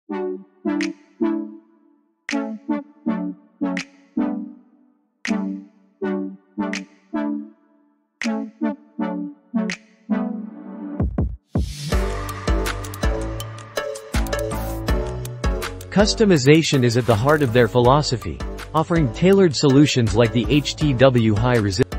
Customization is at the heart of their philosophy, offering tailored solutions like the HTW High Resistance.